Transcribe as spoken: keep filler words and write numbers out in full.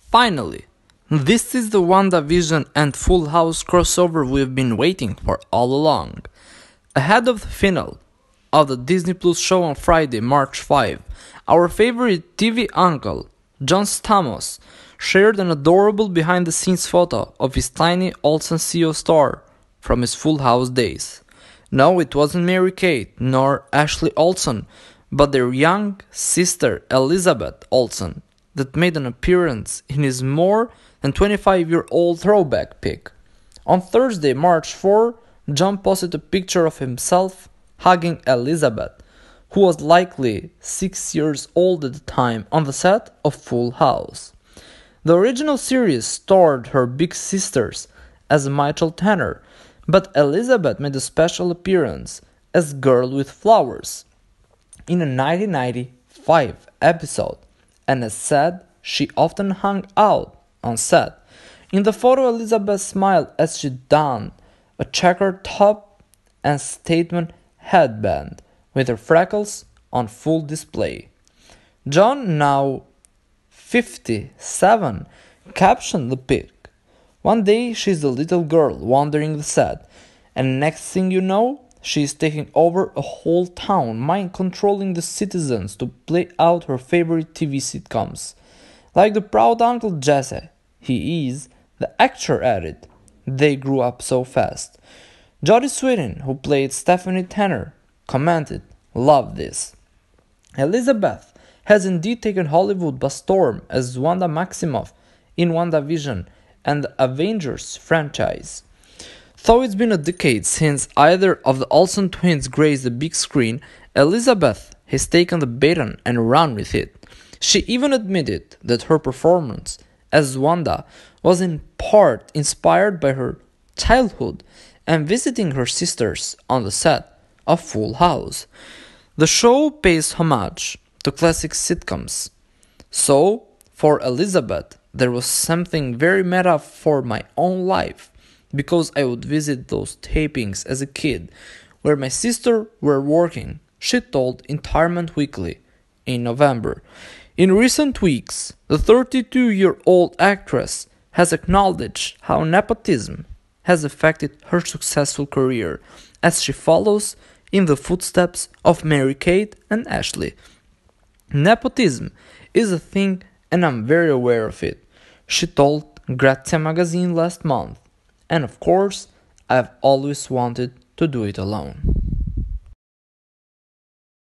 Finally, this is the WandaVision and Full House crossover we've been waiting for all along. Ahead of the finale of the Disney Plus show on Friday, March fifth, our favorite T V uncle, John Stamos, shared an adorable behind-the-scenes photo of his tiny Olsen C E O store from his Full House days. No, it wasn't Mary-Kate nor Ashley Olsen, but their young sister Elizabeth Olsen that made an appearance in his more than twenty-five-year-old throwback pic. On Thursday, March fourth, John posted a picture of himself hugging Elizabeth, who was likely six years old at the time, on the set of Full House. The original series starred her big sisters as Michael Tanner, but Elizabeth made a special appearance as Girl with Flowers in a nineteen ninety-five episode, and as said, she often hung out on set. In the photo, Elizabeth smiled as she donned a checkered top and statement headband, with her freckles on full display. John, now fifty-seven, captioned the pic. One day she's a little girl wandering the set, and next thing you know, she is taking over a whole town, mind controlling the citizens to play out her favorite T V sitcoms. Like the proud Uncle Jesse he is, the actor added, they grew up so fast. Jodie Sweetin, who played Stephanie Tanner, commented, "Love this." Elizabeth has indeed taken Hollywood by storm as Wanda Maximoff in WandaVision and the Avengers franchise. Though it's been a decade since either of the Olsen twins graced the big screen, Elizabeth has taken the baton and run with it. She even admitted that her performance as Wanda was in part inspired by her childhood and visiting her sisters on the set of Full House. The show pays homage to classic sitcoms. So, for Elizabeth, there was something very meta for my own life, because I would visit those tapings as a kid where my sister were working, she told Entertainment Weekly in November. In recent weeks, the thirty-two-year-old actress has acknowledged how nepotism has affected her successful career as she follows in the footsteps of Mary-Kate and Ashley. Nepotism is a thing and I'm very aware of it, she told Grazia magazine last month. And of course, I've always wanted to do it alone.